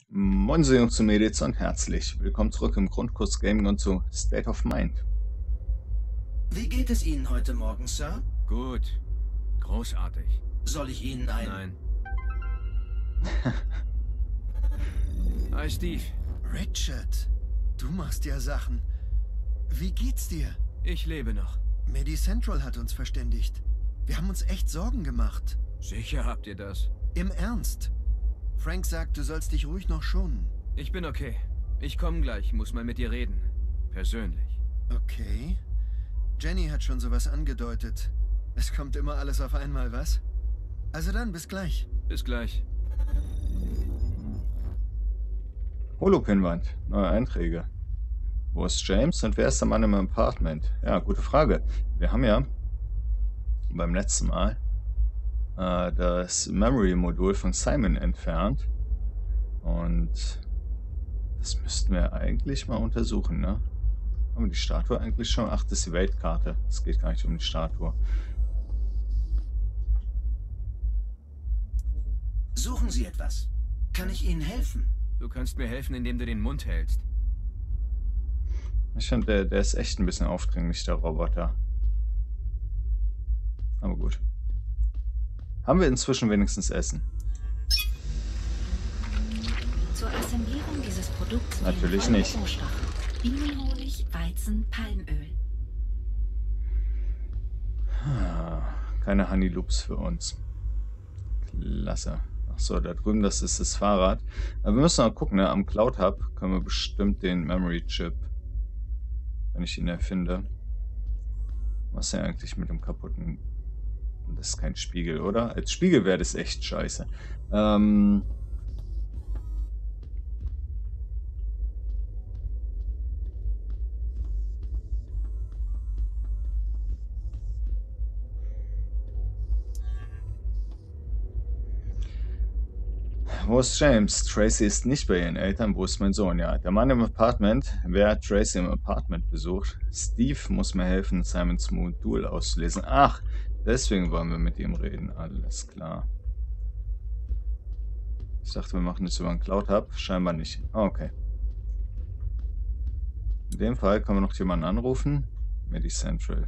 Moin Jungs und Mädels und herzlich willkommen zurück im Grundkurs Gaming und zu State of Mind. Wie geht es Ihnen heute Morgen, Sir? Gut. Großartig. Soll ich Ihnen ein... Nein. Hi, Steve. Richard, du machst ja Sachen. Wie geht's dir? Ich lebe noch. Medi Central hat uns verständigt. Wir haben uns echt Sorgen gemacht. Sicher habt ihr das. Im Ernst. Frank sagt, du sollst dich ruhig noch schonen. Ich bin okay. Ich komme gleich, muss mal mit dir reden. Persönlich. Okay. Jenny hat schon sowas angedeutet. Es kommt immer alles auf einmal, was? Also dann, bis gleich. Bis gleich. Holopinwand, neue Einträge. Wo ist James und wer ist der Mann im Apartment? Ja, gute Frage. Wir haben ja beim letzten Mal das Memory-Modul von Simon entfernt. Und das müssten wir eigentlich mal untersuchen, ne? Haben wir die Statue eigentlich schon? Ach, das ist die Weltkarte. Es geht gar nicht um die Statue. Suchen Sie etwas? Kann ich Ihnen helfen? Du kannst mir helfen, indem du den Mund hältst. Ich finde, der ist echt ein bisschen aufdringlich, der Roboter. Aber gut. Haben wir inzwischen wenigstens Essen? Zur Assemblierung dieses Produkts Natürlich folgende nicht. Rohstoffe: Bienenhonig, Weizen, Palmöl. Keine Honey Loops für uns. Klasse. Achso, da drüben, das ist das Fahrrad. Aber wir müssen mal gucken, ne? Am Cloud Hub können wir bestimmt den Memory Chip, wenn ich ihn erfinde. Was ist denn eigentlich mit dem kaputten... Das ist kein Spiegel, oder? Als Spiegel wäre das echt scheiße. Wo ist James? Tracy ist nicht bei ihren Eltern. Wo ist mein Sohn? Ja, der Mann im Apartment. Wer hat Tracy im Apartment besucht? Steve muss mir helfen, Simons Modul auszulesen. Ach, deswegen wollen wir mit ihm reden. Alles klar. Ich dachte, wir machen das über einen Cloud Hub. Scheinbar nicht. Okay. In dem Fall können wir noch jemanden anrufen. Medi Central.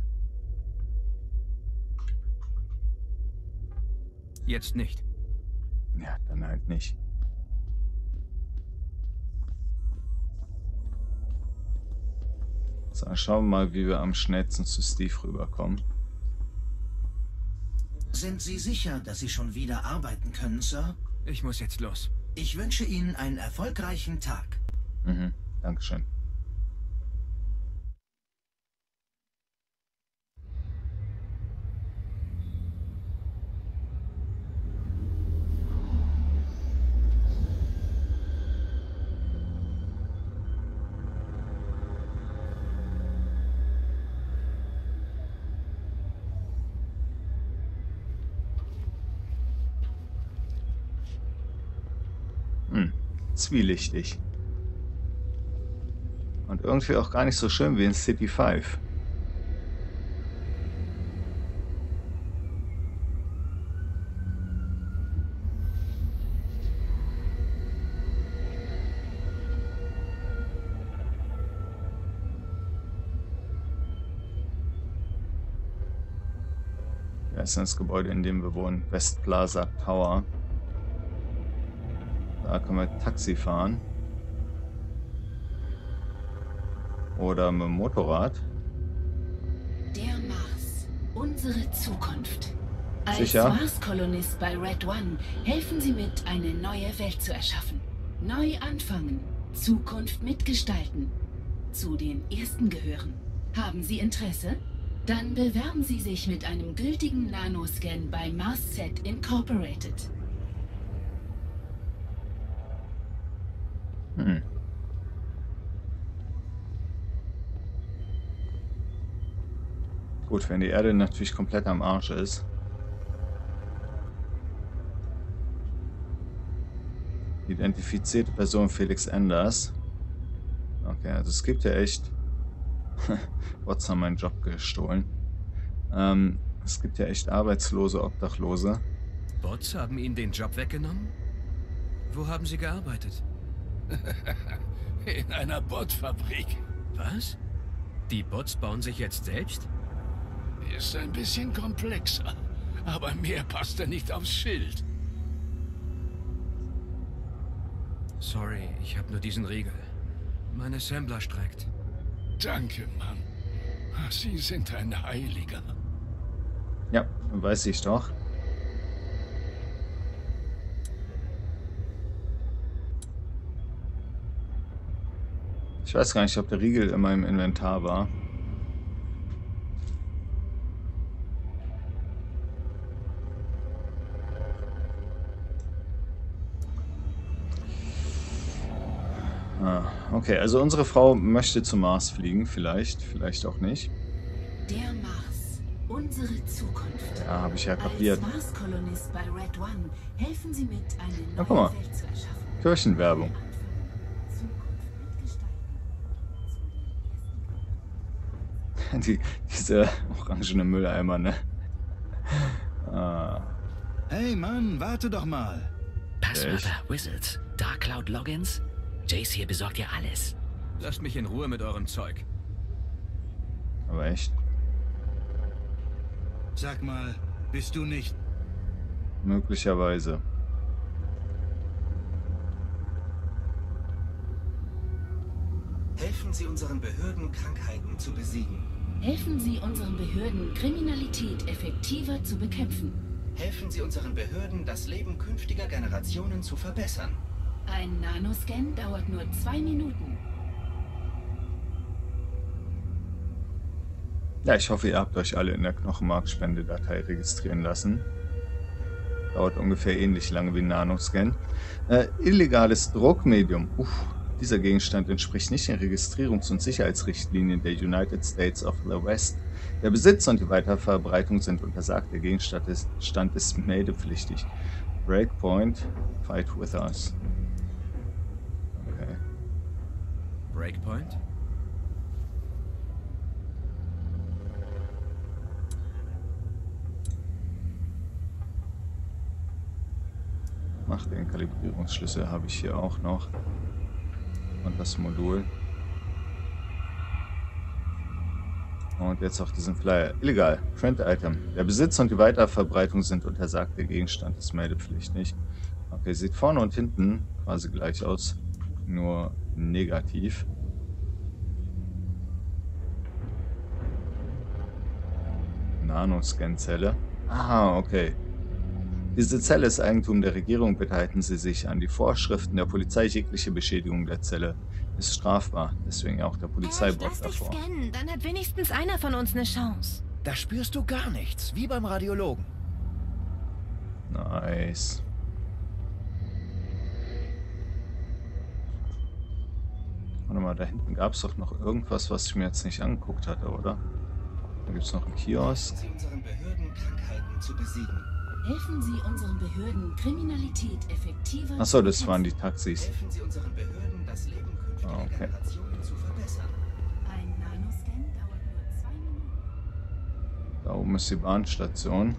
Jetzt nicht. Ja, dann halt nicht. So, schauen wir mal, wie wir am schnellsten zu Steve rüberkommen. Sind Sie sicher, dass Sie schon wieder arbeiten können, Sir? Ich muss jetzt los. Ich wünsche Ihnen einen erfolgreichen Tag. Dankeschön. Zwielichtig. Und irgendwie auch gar nicht so schön wie in City 5. Das ist das Gebäude, in dem wir wohnen. West Plaza Tower. Da können wir Taxi fahren. Oder mit dem Motorrad. Der Mars, unsere Zukunft. Als Sicher? Mars-Kolonist bei Red One helfen Sie mit, eine neue Welt zu erschaffen. Neu anfangen, Zukunft mitgestalten. Zu den Ersten gehören. Haben Sie Interesse? Dann bewerben Sie sich mit einem gültigen Nanoscan bei MarsSet Incorporated. Gut, wenn die Erde natürlich komplett am Arsch ist. Identifizierte Person Felix Enders. Okay, also es gibt ja echt... Bots haben meinen Job gestohlen. Es gibt ja echt Arbeitslose, Obdachlose. Bots haben Ihnen den Job weggenommen? Wo haben Sie gearbeitet? In einer Botfabrik. Was? Die Bots bauen sich jetzt selbst? Ist ein bisschen komplexer. Aber mehr passt da nicht aufs Schild. Sorry, ich habe nur diesen Riegel. Mein Assembler streckt. Danke, Mann. Sie sind ein Heiliger. Ja, weiß ich doch. Ich weiß gar nicht, ob der Riegel in meinem Inventar war. Okay, also unsere Frau möchte zum Mars fliegen. Vielleicht auch nicht. Der Mars, unsere Zukunft. Ja, habe ich ja kapiert. Als Mars-Kolonist bei Red One helfen Sie mit, eine Na, guck neue mal. Welt zu erschaffen. Kirchenwerbung. Diese orangene Mülleimer, ne? Hey Mann, warte doch mal. Passwörter, Wizards, Dark Cloud Logins. Jace hier besorgt dir alles. Lasst mich in Ruhe mit eurem Zeug. Aber echt. Sag mal, bist du nicht... Möglicherweise. Helfen Sie unseren Behörden, Krankheiten zu besiegen. Helfen Sie unseren Behörden, Kriminalität effektiver zu bekämpfen. Helfen Sie unseren Behörden, das Leben künftiger Generationen zu verbessern. Ein Nanoscan dauert nur 2 Minuten. Ja, ich hoffe, ihr habt euch alle in der Knochenmarkspendedatei registrieren lassen. Dauert ungefähr ähnlich lange wie ein Nanoscan. Illegales Druckmedium. Dieser Gegenstand entspricht nicht den Registrierungs- und Sicherheitsrichtlinien der United States of the West. Der Besitz und die Weiterverbreitung sind untersagt. Der Gegenstand ist meldepflichtig. Breakpoint, fight with us. Okay. Breakpoint? Ach, den Kalibrierungsschlüssel habe ich hier auch noch. Und das Modul. Und jetzt auch diesen Flyer. Illegal. Print Item. Der Besitz und die Weiterverbreitung sind untersagt. Der Gegenstand ist meldepflichtig. Okay, sieht vorne und hinten quasi gleich aus. Nur negativ. Nanoscan-Zelle. Aha, okay. Diese Zelle ist Eigentum der Regierung. Bitte halten Sie sich an die Vorschriften der Polizei. Jegliche Beschädigung der Zelle ist strafbar. Deswegen auch der Polizeibot Lass dich davor. scannen, dann hat wenigstens einer von uns eine Chance. Da spürst du gar nichts, wie beim Radiologen. Nice. Warte mal, da hinten gab es doch noch irgendwas, was ich mir jetzt nicht angeguckt hatte, oder? Da gibt es noch einen Kiosk. Helfen Sie unseren Behörden, Krankheiten zu besiegen. Helfen Sie unseren Behörden, Kriminalität effektiver Achso, zu das waren die bekämpfen. Taxis. Helfen Sie unseren Behörden, das Leben künftiger Okay. Generationen zu verbessern. Ein Nanoscan dauert nur 2 Minuten. Da oben ist die Bahnstation.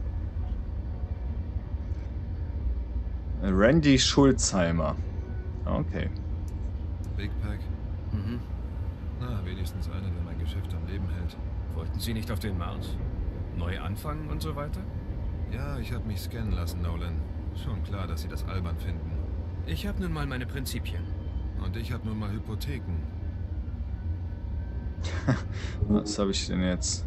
Randy Schulzheimer. Okay. Big Pack. Mhm. Na, wenigstens einer, der mein Geschäft am Leben hält. Wollten Sie nicht auf den Mars? Neu anfangen und so weiter? Ja, ich habe mich scannen lassen, Nolan. Schon klar, dass Sie das albern finden. Ich habe nun mal meine Prinzipien. Und ich habe nur mal Hypotheken. Was habe ich denn jetzt?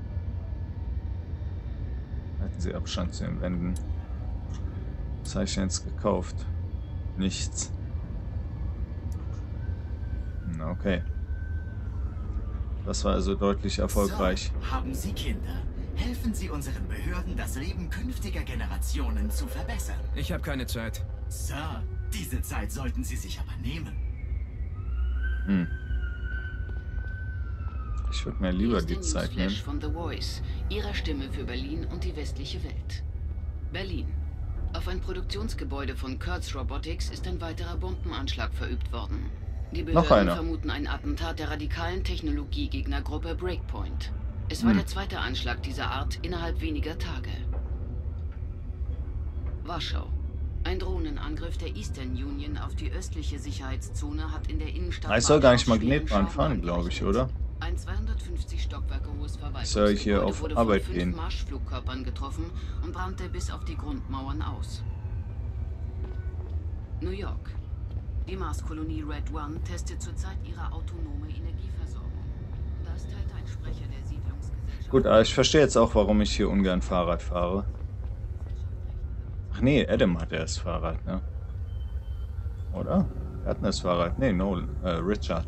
Halten Sie Abstand zu den Wänden. Was habe ich denn jetzt gekauft? Nichts. Na, okay. Das war also deutlich erfolgreich. So, haben Sie Kinder? Helfen Sie unseren Behörden, das Leben künftiger Generationen zu verbessern. Ich habe keine Zeit. Sir, diese Zeit sollten Sie sich aber nehmen. Ich würde mir lieber die Zeit nehmen. Von The Voice, Ihrer Stimme für Berlin und die westliche Welt. Berlin. Auf ein Produktionsgebäude von Kurtz Robotics ist ein weiterer Bombenanschlag verübt worden. Die Noch Behörden einer. vermuten ein Attentat der radikalen Technologiegegnergruppe Breakpoint. Es war der zweite Anschlag dieser Art innerhalb weniger Tage. Warschau. Ein Drohnenangriff der Eastern Union auf die östliche Sicherheitszone hat in der Innenstadt... Ich soll gar nicht Magnetbahn fahren, glaube ich, oder? Ein 250 Stockwerke hohes Soll ich hier Verwaltungsgebäude auf wurde Arbeit von 5 gehen? Marschflugkörpern getroffen und brannte bis auf die Grundmauern aus. New York. Die Marskolonie Red One testet zurzeit ihre autonome Energieversorgung. Das teilte ein Sprecher der Siedlungsgesellschaft... Gut, aber ich verstehe jetzt auch, warum ich hier ungern Fahrrad fahre. Ach nee, Adam hat erst Fahrrad, ne? Oder? Er hat das Fahrrad. Nee, Nolan. Richard.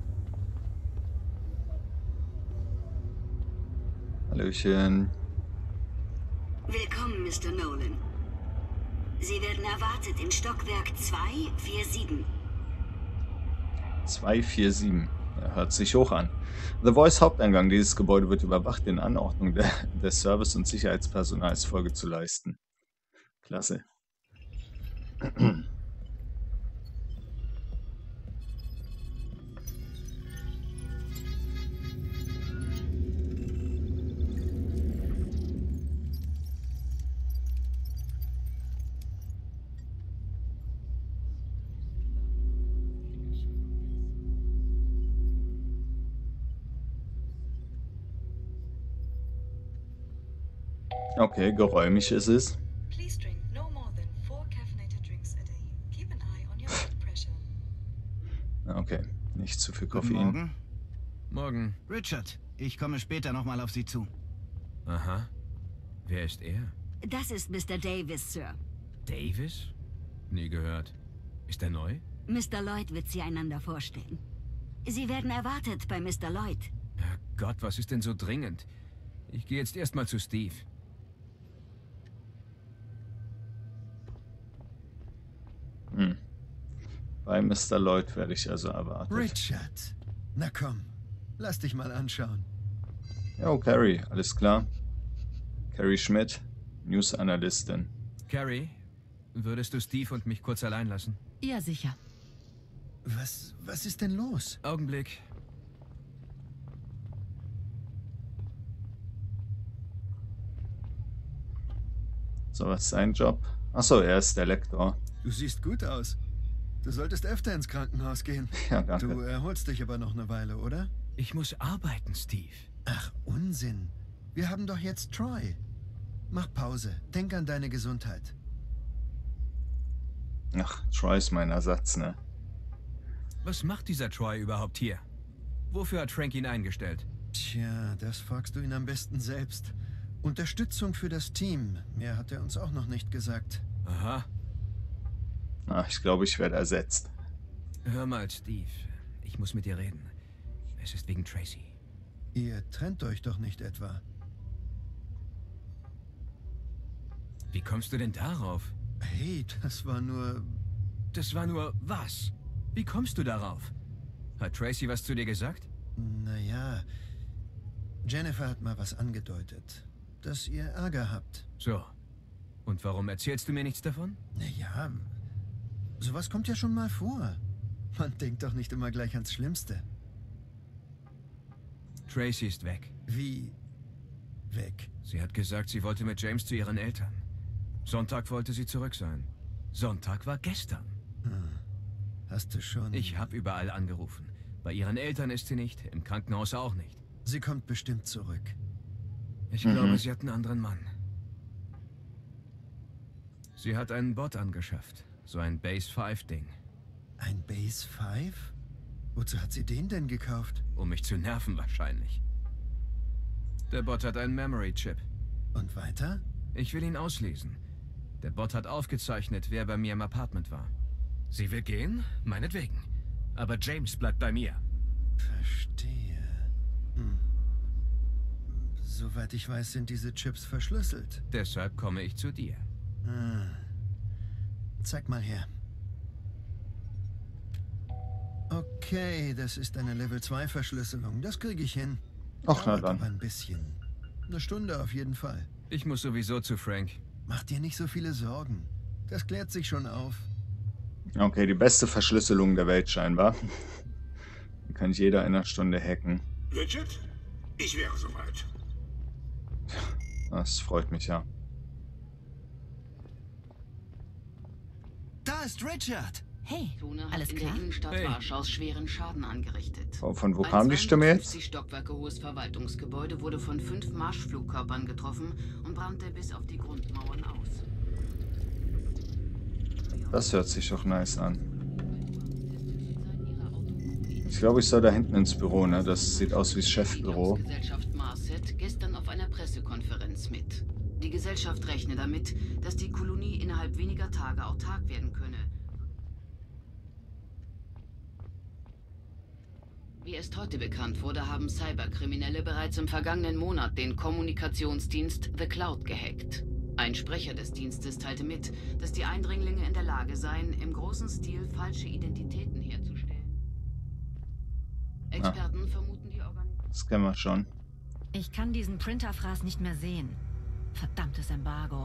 Hallöchen. Willkommen, Mr. Nolan. Sie werden erwartet in Stockwerk 247. 247. Er hört sich hoch an. The Voice Haupteingang. Dieses Gebäude wird überwacht, den Anordnungen des Service- und Sicherheitspersonals Folge zu leisten. Klasse. Okay, geräumig ist es. Okay, nicht zu viel Koffein. Guten Morgen. Morgen. Richard, ich komme später nochmal auf Sie zu. Aha. Wer ist er? Das ist Mr. Davis, Sir. Davis? Nie gehört. Ist er neu? Mr. Lloyd wird Sie einander vorstellen. Sie werden erwartet bei Mr. Lloyd. Gott, was ist denn so dringend? Ich gehe jetzt erstmal zu Steve. Bei Mr. Lloyd werde ich also erwartet. Richard, na komm, lass dich mal anschauen. Jo, Carrie, alles klar. Carrie Schmidt, News-Analystin. Carrie, würdest du Steve und mich kurz allein lassen? Ja, sicher. Was ist denn los? Augenblick. So, was ist sein Job? Achso, er ist der Lektor. Du siehst gut aus. Du solltest öfter ins Krankenhaus gehen. Ja, danke. Du erholst dich aber noch eine Weile, oder? Ich muss arbeiten, Steve. Ach, Unsinn. Wir haben doch jetzt Troy. Mach Pause. Denk an deine Gesundheit. Ach, Troy ist mein Ersatz, ne? Was macht dieser Troy überhaupt hier? Wofür hat Frank ihn eingestellt? Tja, das fragst du ihn am besten selbst. Unterstützung für das Team. Mehr hat er uns auch noch nicht gesagt. Aha. Ach, ich glaube, ich werde ersetzt. Hör mal, Steve. Ich muss mit dir reden. Es ist wegen Tracy. Ihr trennt euch doch nicht etwa. Wie kommst du denn darauf? Hey, das war nur... Das war nur was? Wie kommst du darauf? Hat Tracy was zu dir gesagt? Naja, Jennifer hat mal was angedeutet, dass ihr Ärger habt. So. Und warum erzählst du mir nichts davon? Naja, sowas kommt ja schon mal vor. Man denkt doch nicht immer gleich ans Schlimmste. Tracy ist weg. Wie weg? Sie hat gesagt, sie wollte mit James zu ihren Eltern. Sonntag wollte sie zurück sein. Sonntag war gestern. Hast du schon... Ich habe überall angerufen. Bei ihren Eltern ist sie nicht, im Krankenhaus auch nicht. Sie kommt bestimmt zurück. Ich glaube, sie hat einen anderen Mann. Sie hat einen Bot angeschafft. So ein Base 5-Ding. Ein Base 5? Wozu hat sie den denn gekauft? Um mich zu nerven wahrscheinlich. Der Bot hat einen Memory-Chip. Und weiter? Ich will ihn auslesen. Der Bot hat aufgezeichnet, wer bei mir im Apartment war. Sie will gehen? Meinetwegen. Aber James bleibt bei mir. Verstehe. Soweit ich weiß, sind diese Chips verschlüsselt. Deshalb komme ich zu dir. Zeig mal her. Okay, das ist eine Level 2 Verschlüsselung. Das kriege ich hin. Ach, na Dauert dann. aber ein bisschen. Eine Stunde auf jeden Fall. Ich muss sowieso zu Frank. Mach dir nicht so viele Sorgen. Das klärt sich schon auf. Okay, die beste Verschlüsselung der Welt scheinbar. Die kann jeder in einer Stunde hacken. Richard, ich wäre soweit. Das freut mich ja. Da ist Richard. Hey, Tuna hat alles in klar? der Innenstadt Hey. Warschaus schweren Schaden angerichtet. Von wo Ein kam die Stimme jetzt? 52 Stockwerke hohes Verwaltungsgebäude wurde von 5 Marschflugkörpern getroffen und brannte bis auf die Grundmauern aus. Das hört sich doch nice an. Ich glaube, ich soll da hinten ins Büro, ne? Das sieht aus wie das Chefbüro. Die Gesellschaft Marset gestern auf einer Pressekonferenz mit. Die Gesellschaft rechne damit, dass die Kolonie innerhalb weniger Tage autark werden könne. Wie erst heute bekannt wurde, haben Cyberkriminelle bereits im vergangenen Monat den Kommunikationsdienst The Cloud gehackt. Ein Sprecher des Dienstes teilte mit, dass die Eindringlinge in der Lage seien, im großen Stil falsche Identitäten herzustellen. Experten vermuten die Organisation. Das kennen wir schon. Ich kann diesen Printerfraß nicht mehr sehen. Verdammtes Embargo.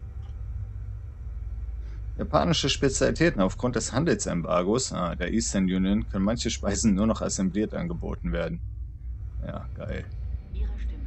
Japanische Spezialitäten aufgrund des Handelsembargos der Eastern Union können manche Speisen nur noch assembliert angeboten werden. Ja, geil. Ihre Stimme.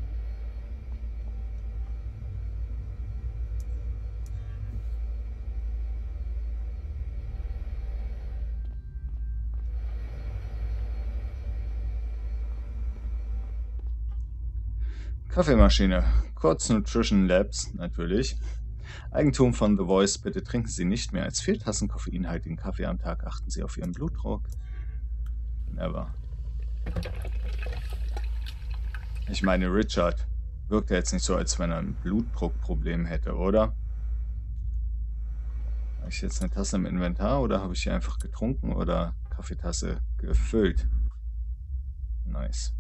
Kaffeemaschine. Kurz Nutrition Labs, natürlich. Eigentum von The Voice. Bitte trinken Sie nicht mehr als 4 Tassen koffeinhaltigen Kaffee am Tag. Achten Sie auf Ihren Blutdruck. Never. Ich meine, Richard wirkt ja jetzt nicht so, als wenn er ein Blutdruckproblem hätte, oder? Habe ich jetzt eine Tasse im Inventar oder habe ich hier einfach getrunken oder Kaffeetasse gefüllt? Nice.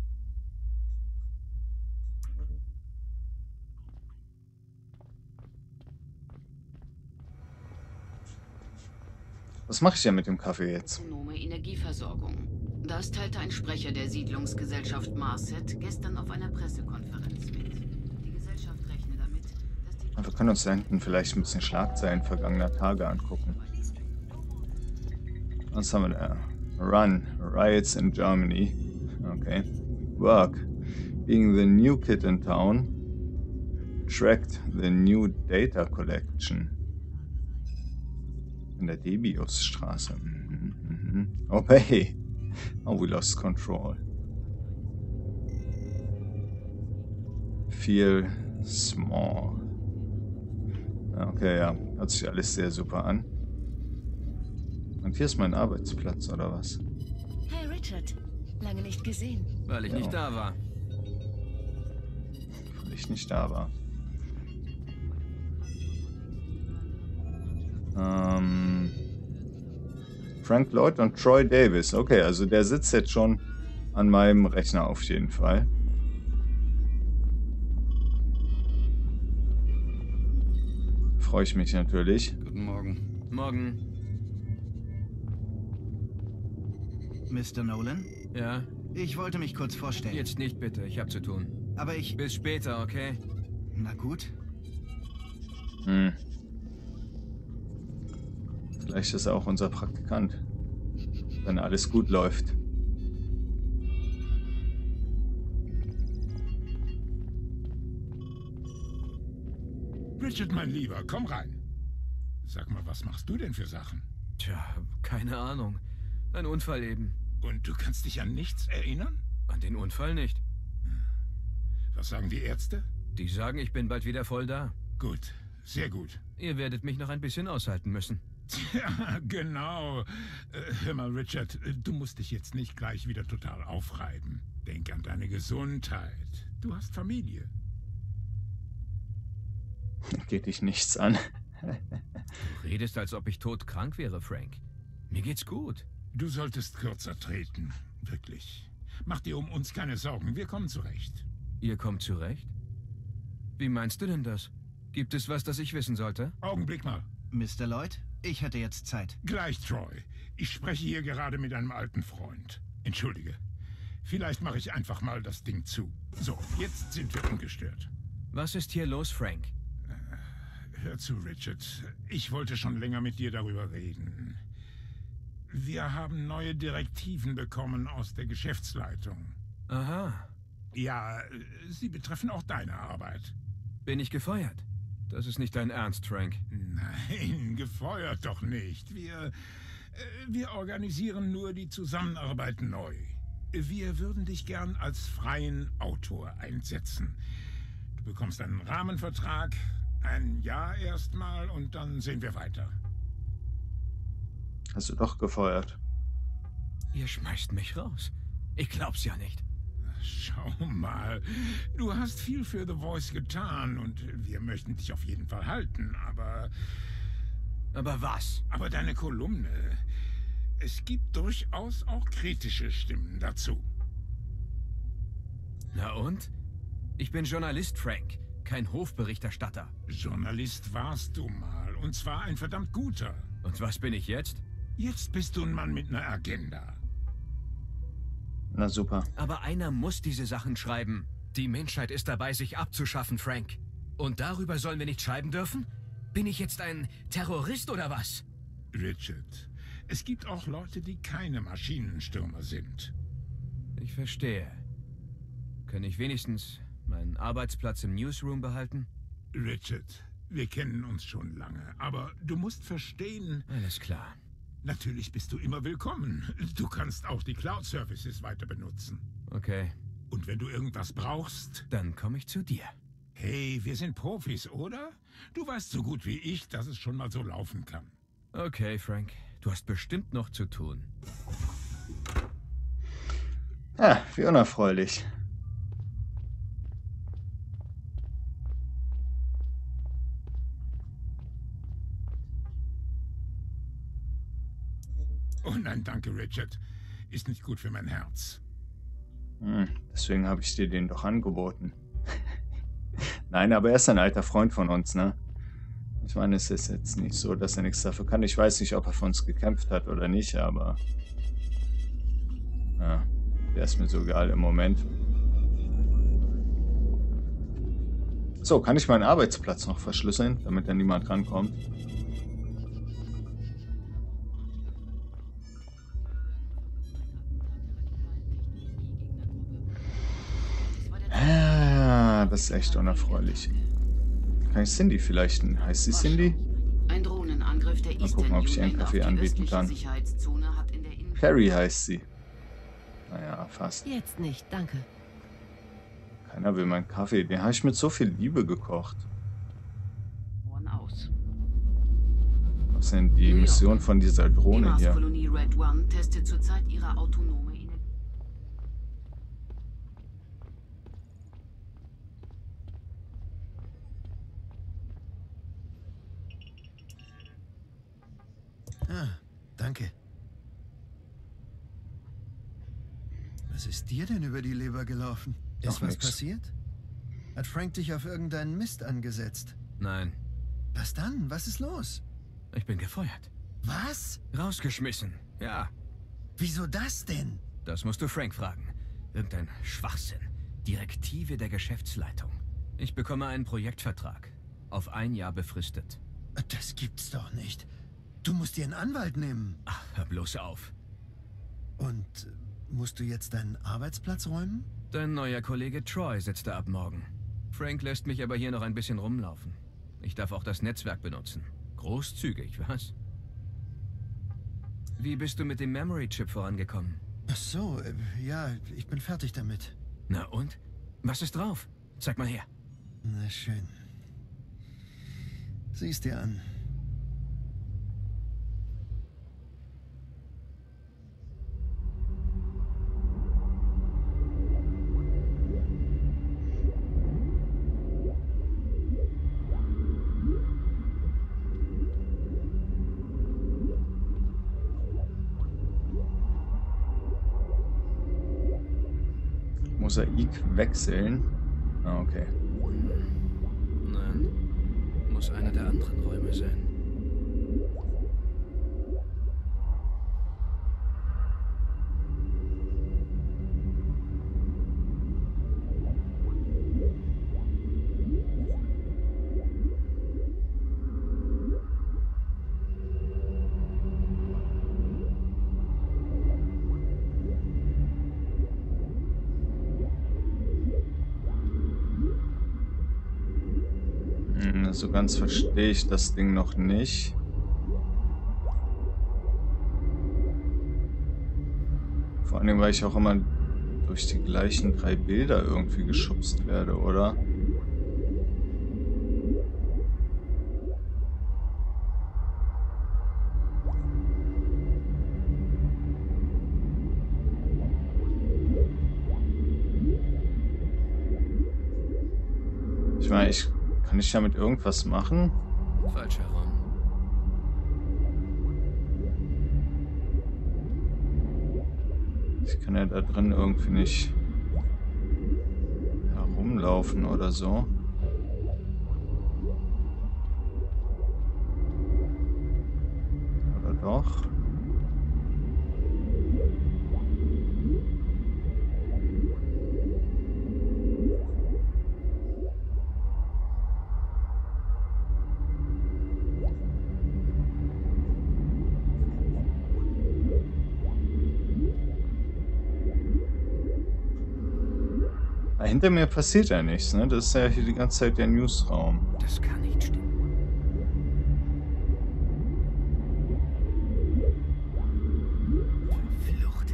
Was mache ich denn mit dem Kaffee jetzt? Autonome Energieversorgung. Das teilte ein Sprecher der Siedlungsgesellschaft Marset gestern auf einer Pressekonferenz mit. Die Gesellschaft rechne damit, dass die... Wir können uns da hinten vielleicht ein bisschen Schlagzeilen vergangener Tage angucken. Was haben wir da? Run. Riots in Germany. Okay. Work. Being the new kid in town. Tracked the new data collection. In der Debiusstraße. Oh, hey. Oh, we lost control. Feel small. Okay, ja. Hört sich alles sehr super an. Und hier ist mein Arbeitsplatz, oder was? Hey Richard, lange nicht gesehen. Weil ich nicht da war. Weil ich nicht da war. Frank Lloyd und Troy Davis. Okay, also der sitzt jetzt schon an meinem Rechner auf jeden Fall. Freue ich mich natürlich. Guten Morgen. Morgen. Mr. Nolan? Ja? Ich wollte mich kurz vorstellen. Jetzt nicht bitte, ich habe zu tun. Aber ich... Bis später, okay? Na gut. Vielleicht ist er auch unser Praktikant. Wenn alles gut läuft. Richard, mein Lieber, komm rein. Sag mal, was machst du denn für Sachen? Tja, keine Ahnung. Ein Unfall eben. Und du kannst dich an nichts erinnern? An den Unfall nicht. Was sagen die Ärzte? Die sagen, ich bin bald wieder voll da. Gut, sehr gut. Ihr werdet mich noch ein bisschen aushalten müssen. Ja, genau. Hör mal, Richard, du musst dich jetzt nicht gleich wieder total aufreiben. Denk an deine Gesundheit. Du hast Familie. Geht dich nichts an. Du redest, als ob ich todkrank wäre, Frank. Mir geht's gut. Du solltest kürzer treten. Wirklich. Mach dir um uns keine Sorgen. Wir kommen zurecht. Ihr kommt zurecht? Wie meinst du denn das? Gibt es was, das ich wissen sollte? Augenblick mal. Mr. Lloyd, ich hätte jetzt Zeit. Gleich, Troy. Ich spreche hier gerade mit einem alten Freund. Entschuldige. Vielleicht mache ich einfach mal das Ding zu. So, jetzt sind wir ungestört. Was ist hier los, Frank? Hör zu, Richard. Ich wollte schon länger mit dir darüber reden. Wir haben neue Direktiven bekommen aus der Geschäftsleitung. Aha. Ja, sie betreffen auch deine Arbeit. Bin ich gefeuert? Das ist nicht dein Ernst, Frank. Nein, gefeuert doch nicht. Wir organisieren nur die Zusammenarbeit neu. Wir würden dich gern als freien Autor einsetzen. Du bekommst einen Rahmenvertrag, ein Jahr erstmal und dann sehen wir weiter. Hast du doch gefeuert. Ihr schmeißt mich raus. Ich glaub's ja nicht. Schau mal, du hast viel für The Voice getan und wir möchten dich auf jeden Fall halten, aber... Aber was? Aber deine Kolumne... Es gibt durchaus auch kritische Stimmen dazu. Na und? Ich bin Journalist, Frank, kein Hofberichterstatter. Journalist warst du mal, und zwar ein verdammt guter. Und was bin ich jetzt? Jetzt bist du ein Mann mit einer Agenda. Na super. Aber einer muss diese Sachen schreiben. Die Menschheit ist dabei, sich abzuschaffen, Frank. Und darüber sollen wir nicht schreiben dürfen? Bin ich jetzt ein Terrorist oder was? Richard, es gibt auch Leute, die keine Maschinenstürmer sind. Ich verstehe. Kann ich wenigstens meinen Arbeitsplatz im Newsroom behalten? Richard, wir kennen uns schon lange, aber du musst verstehen... Alles klar. Natürlich bist du immer willkommen. Du kannst auch die Cloud-Services weiter benutzen. Okay. Und wenn du irgendwas brauchst... Dann komme ich zu dir. Hey, wir sind Profis, oder? Du weißt so gut wie ich, dass es schon mal so laufen kann. Okay, Frank. Du hast bestimmt noch zu tun. Ja, wie unerfreulich. Oh nein, danke, Richard. Ist nicht gut für mein Herz. Deswegen habe ich dir den doch angeboten. Nein, aber er ist ein alter Freund von uns, ne? Ich meine, es ist jetzt nicht so, dass er nichts dafür kann. Ich weiß nicht, ob er für uns gekämpft hat oder nicht, aber... Ja, der ist mir so egal im Moment. So, kann ich meinen Arbeitsplatz noch verschlüsseln, damit da niemand rankommt? Ah, das ist echt unerfreulich. Kann ich Cindy vielleicht? Heißt sie Cindy? Ein Drohnenangriff der Mal gucken, ob ich einen Kaffee anbieten kann. Perry heißt sie. Naja, fast. Jetzt nicht, danke. Keiner will meinen Kaffee. Den habe ich mit so viel Liebe gekocht. Was ist denn die Mission von dieser Drohne hier? Die Marskolonie Red One testet zurzeit ihre autonome Energie. Ah, danke. Was ist dir denn über die Leber gelaufen? Ist was passiert? Hat Frank dich auf irgendeinen Mist angesetzt? Nein. Was dann? Was ist los? Ich bin gefeuert. Was? Rausgeschmissen, ja. Wieso das denn? Das musst du Frank fragen. Irgendein Schwachsinn. Direktive der Geschäftsleitung. Ich bekomme einen Projektvertrag. Auf 1 Jahr befristet. Das gibt's doch nicht. Du musst dir einen Anwalt nehmen. Ach, hör bloß auf. Und musst du jetzt deinen Arbeitsplatz räumen? Dein neuer Kollege Troy sitzt da ab morgen. Frank lässt mich aber hier noch ein bisschen rumlaufen. Ich darf auch das Netzwerk benutzen. Großzügig, was? Wie bist du mit dem Memory-Chip vorangekommen? Ach so, ja, ich bin fertig damit. Na und? Was ist drauf? Zeig mal her. Na schön. Sieh's dir an. Mosaik wechseln. Ah, okay. Nein. Muss einer der anderen Räume sein. So ganz verstehe ich das Ding noch nicht. Vor allem, weil ich auch immer durch die gleichen 3 Bilder irgendwie geschubst werde, oder? Ich meine, kann ich damit irgendwas machen? Falsch herum. Ich kann ja da drin irgendwie nicht herumlaufen oder so. Oder doch? Hinter mir passiert ja nichts, ne? Das ist ja hier die ganze Zeit der Newsraum. Das kann nicht stimmen. Flucht.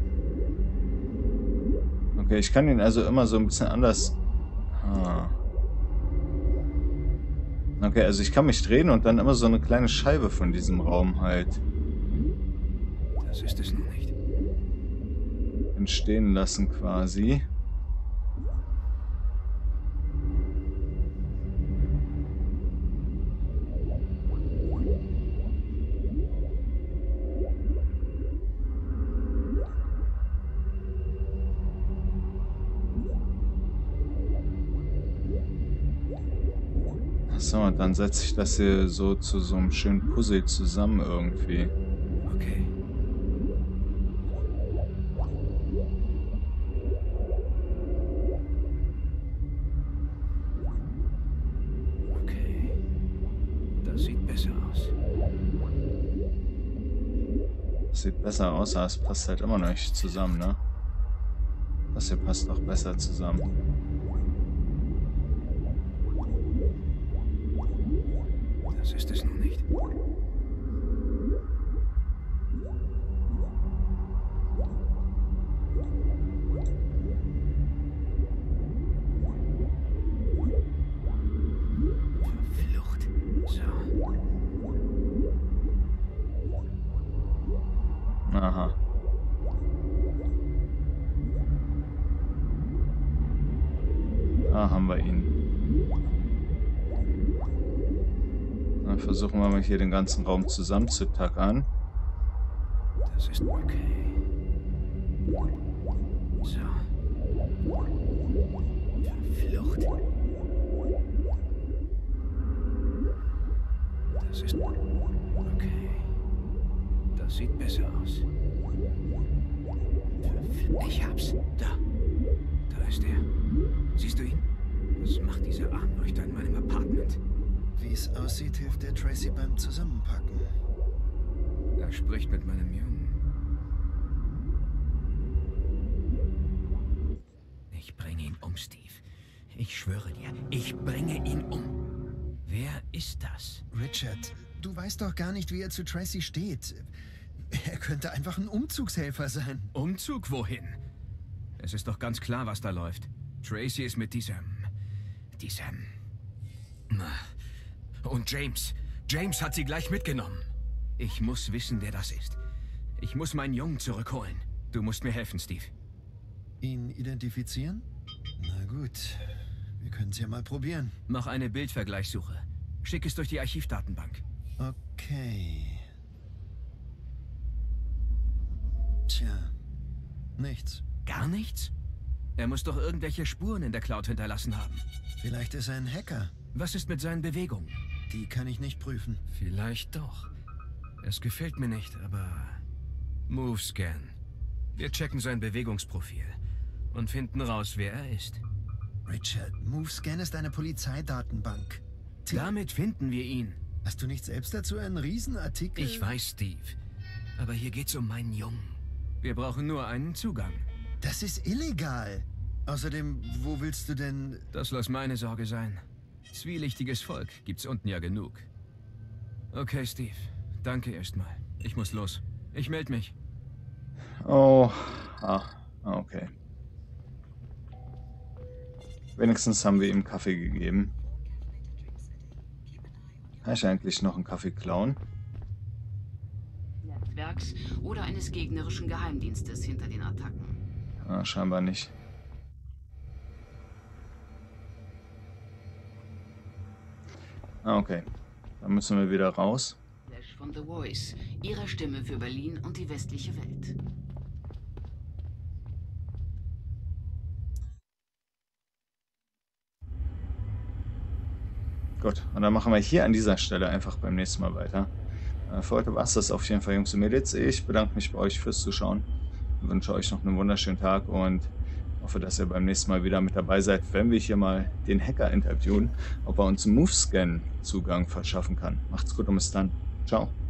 Okay, ich kann ihn also immer so ein bisschen anders... Okay, also ich kann mich drehen und dann immer so eine kleine Scheibe von diesem Raum halt Das ist es noch nicht. entstehen lassen quasi. So, und dann setze ich das hier so zu so einem schönen Puzzle zusammen irgendwie. Okay. Okay. Das sieht besser aus. Das sieht besser aus, aber es passt halt immer noch nicht zusammen, ne? Das hier passt doch besser zusammen. Das ist es noch nicht. Flucht. So. Aha. Da haben wir ihn. Dann versuchen wir mal hier den ganzen Raum zusammenzutackern. Das ist okay. So. Flucht. Das ist okay. Das sieht besser aus. Ich hab's. Da. Da ist er. Siehst du ihn? Was macht dieser Armleuchter in meinem Apartment? Wie es aussieht, hilft der Tracy beim Zusammenpacken. Er spricht mit meinem Jungen. Ich bringe ihn um, Steve. Ich schwöre dir, ich bringe ihn um. Wer ist das? Richard, du weißt doch gar nicht, wie er zu Tracy steht. Er könnte einfach ein Umzugshelfer sein. Umzug wohin? Es ist doch ganz klar, was da läuft. Tracy ist mit diesem... Und James. James hat sie gleich mitgenommen. Ich muss wissen, wer das ist. Ich muss meinen Jungen zurückholen. Du musst mir helfen, Steve. Ihn identifizieren? Na gut, wir können es ja mal probieren. Mach eine Bildvergleichssuche. Schick es durch die Archivdatenbank. Okay. Tja, nichts. Gar nichts? Er muss doch irgendwelche Spuren in der Cloud hinterlassen haben. Vielleicht ist er ein Hacker. Was ist mit seinen Bewegungen? Die kann ich nicht prüfen. Vielleicht doch. Es gefällt mir nicht, aber... Movescan. Wir checken sein Bewegungsprofil und finden raus, wer er ist. Richard, Movescan ist eine Polizeidatenbank. Damit finden wir ihn. Hast du nicht selbst dazu einen Riesenartikel? Ich weiß, Steve. Aber hier geht's um meinen Jungen. Wir brauchen nur einen Zugang. Das ist illegal. Außerdem, wo willst du denn... Das lass meine Sorge sein. Zwielichtiges Volk gibt's unten ja genug. Okay, Steve. Danke erstmal. Ich muss los. Ich melde mich. Oh, okay. Wenigstens haben wir ihm Kaffee gegeben. Kann ich eigentlich noch einen Kaffee klauen? Netzwerks oder eines gegnerischen Geheimdienstes hinter den Attacken? Scheinbar nicht. Okay. Dann müssen wir wieder raus. Von The Voice, ihrer Stimme für Berlin und die westliche Welt. Gut, und dann machen wir hier an dieser Stelle einfach beim nächsten Mal weiter. Für heute war es das auf jeden Fall, Jungs und Mädels. Ich bedanke mich bei euch fürs Zuschauen. Ich wünsche euch noch einen wunderschönen Tag und hoffe, dass ihr beim nächsten Mal wieder mit dabei seid, wenn wir hier mal den Hacker interviewen, ob er uns MoveScan Zugang verschaffen kann. Macht's gut und bis dann. Ciao.